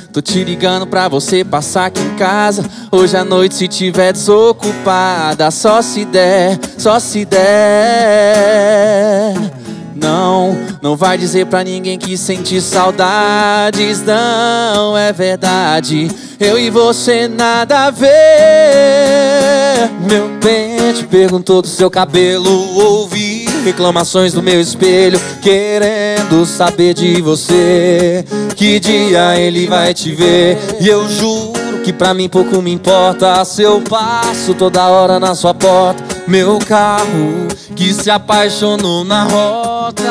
Tô te ligando pra você passar aqui em casa hoje à noite se tiver desocupada. Só se der, só se der. Não vai dizer pra ninguém que sente saudades. Não é verdade, eu e você nada a ver. Meu bem, te perguntou do seu cabelo, ouvi reclamações do meu espelho, querendo saber de você, que dia ele vai te ver. E eu juro que pra mim pouco me importa se eu passo toda hora na sua porta. Meu carro que se apaixonou na rota.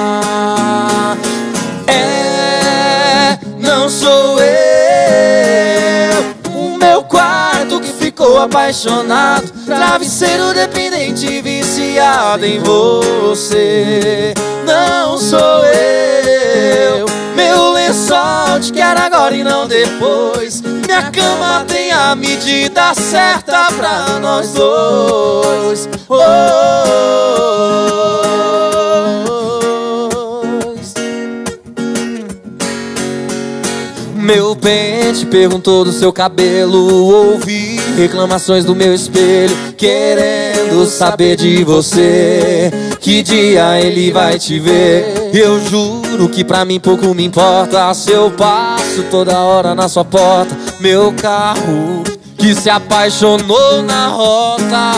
Não sou eu. O meu quarto que ficou apaixonado, travesseiro dependente, viciado em você. Não sou eu. Meu lençol te quer agora e não depois. Minha cama tem a medida certa pra nós dois. Meu pente perguntou do seu cabelo, ouvi reclamações do meu espelho, querendo saber de você, que dia ele vai te ver. Eu juro que pra mim pouco me importa se eu passo toda hora na sua porta. Meu carro que se apaixonou na rota.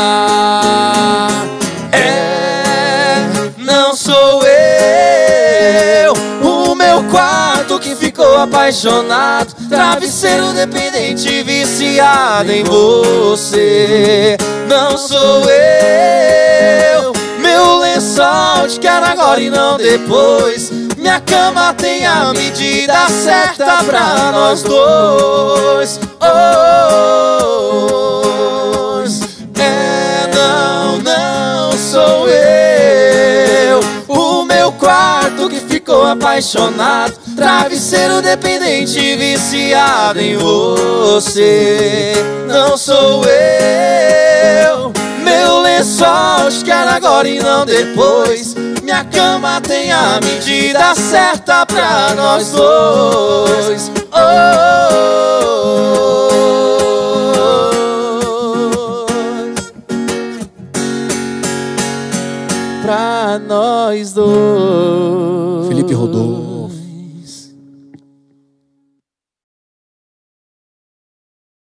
Não sou eu. O meu quarto que ficou apaixonado, travesseiro dependente, viciado em você. Não sou eu. Meu lençol te quer agora e não depois. Minha cama tem a medida certa pra nós dois. Não sou eu. O meu quarto que ficou apaixonado, travesseiro dependente, viciado em você. Não sou eu. Meu lençol te quer agora e não depois. Minha cama tem a medida certa pra nós dois. Pra nós dois.